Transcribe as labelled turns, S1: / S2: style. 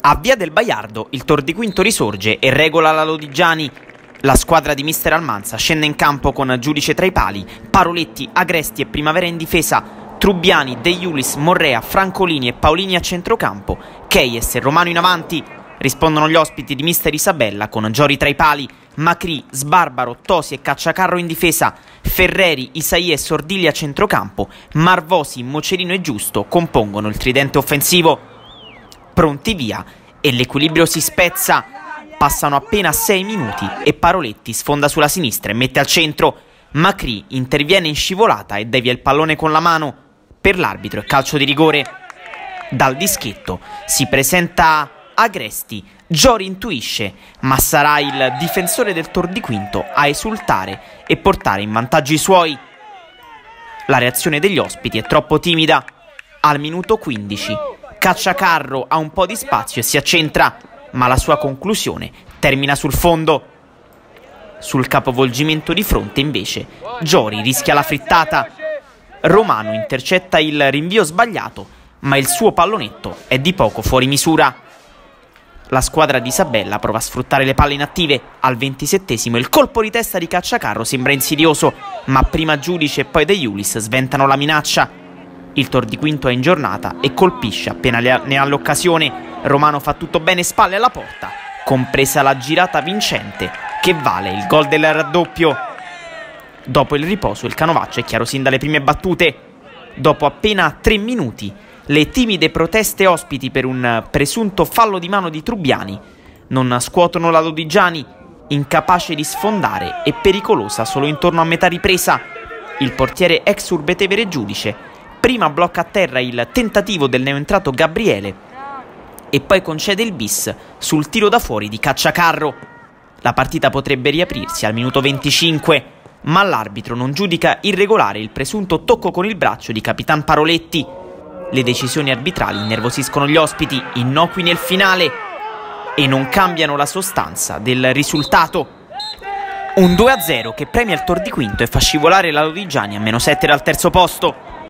S1: A Via del Baiardo il Tor di Quinto risorge e regola la Lodigiani. La squadra di mister Almanza scende in campo con Giudice tra i pali, Paroletti, Agresti e Primavera in difesa, Trubbiani, De Iulis, Morrea, Francolini e Paolini a centrocampo, Keyes e Romano in avanti. Rispondono gli ospiti di mister Isabella con Giori tra i pali, Macri, Sbarbaro, Tosi e Cacciacarro in difesa, Ferreri, Isaia e Sordilli a centrocampo, Marvosi, Mocerino e Giusto compongono il tridente offensivo. Pronti via e l'equilibrio si spezza. Passano appena 6 minuti e Paroletti sfonda sulla sinistra e mette al centro. Macri interviene in scivolata e devia il pallone con la mano. Per l'arbitro è calcio di rigore. Dal dischetto si presenta Agresti. Giori intuisce, ma sarà il difensore del Tor di Quinto a esultare e portare in vantaggio i suoi. La reazione degli ospiti è troppo timida. Al minuto 15 Cacciacarro ha un po' di spazio e si accentra, ma la sua conclusione termina sul fondo. Sul capovolgimento di fronte invece Giori rischia la frittata. Romano intercetta il rinvio sbagliato, ma il suo pallonetto è di poco fuori misura. La squadra di Isabella prova a sfruttare le palle inattive. Al 27esimo il colpo di testa di Cacciacarro sembra insidioso, ma prima Giudice e poi De Iulis sventano la minaccia. Il Tor di Quinto è in giornata e colpisce appena ne ha l'occasione. Romano fa tutto bene spalle alla porta, compresa la girata vincente che vale il gol del raddoppio. Dopo il riposo il canovaccio è chiaro sin dalle prime battute. Dopo appena 3 minuti le timide proteste ospiti per un presunto fallo di mano di Trubbiani non scuotono la Lodigiani, incapace di sfondare e pericolosa solo intorno a metà ripresa. Il portiere ex Urbetevere Giudice prima blocca a terra il tentativo del neoentrato Gabriele e poi concede il bis sul tiro da fuori di Cacciacarro. La partita potrebbe riaprirsi al minuto 25, ma l'arbitro non giudica irregolare il presunto tocco con il braccio di Capitan Paroletti. Le decisioni arbitrali innervosiscono gli ospiti, innocui nel finale, e non cambiano la sostanza del risultato. Un 2-0 che premia il Tor di Quinto e fa scivolare la Lodigiani a -7 dal terzo posto.